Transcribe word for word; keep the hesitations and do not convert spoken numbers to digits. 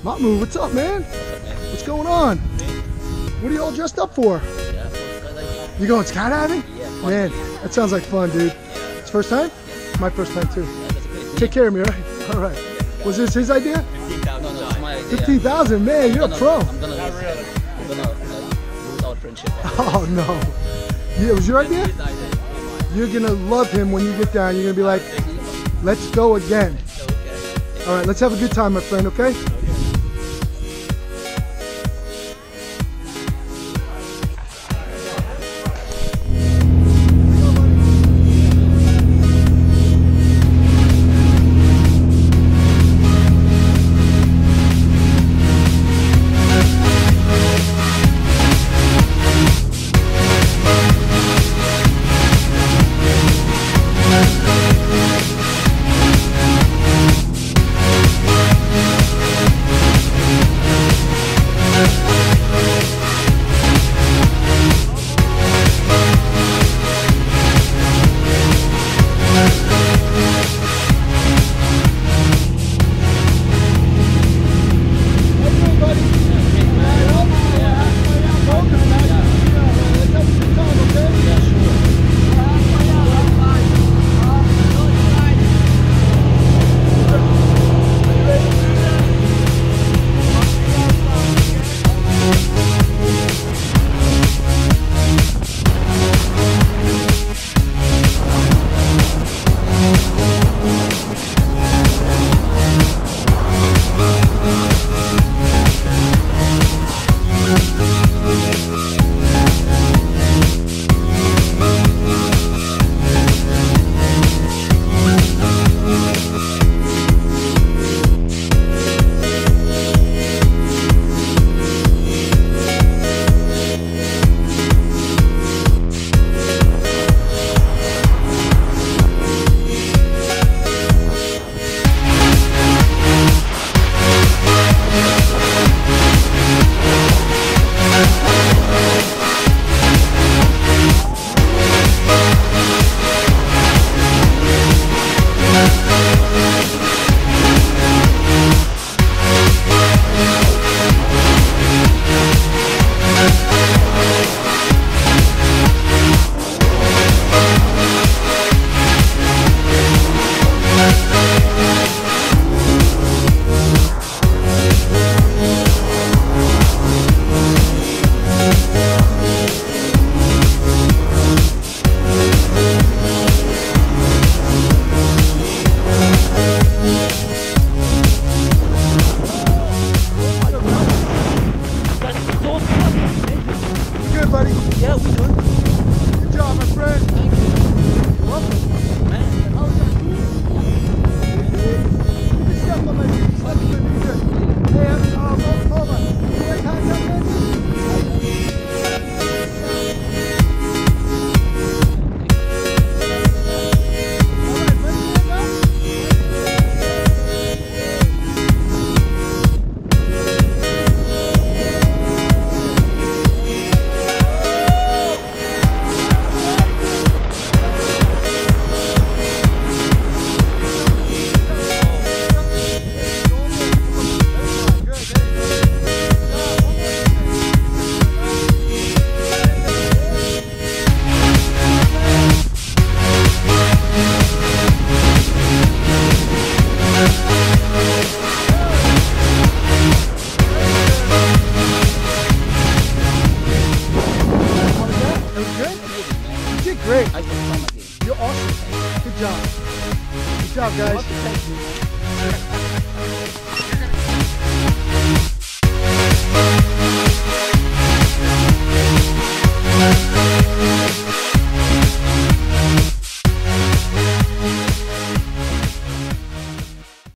Mamu, what's up, man? What's going on? What are you all dressed up for? Yeah, for skydiving. You going skydiving? Yeah, Man, that sounds like fun, dude. It's first time? My first time too. Yeah, that's okay. Take care of me, right? All right. Was this his idea? fifteen thousand. No, no, it's my idea. fifteen thousand, man, you're a gonna, pro. I'm gonna lose, really. I'm gonna like, lose our friendship. Oh no. Yeah, it was your idea? You're gonna love him when you get down. You're gonna be like, let's go again. Okay. All right, let's have a good time, my friend, okay?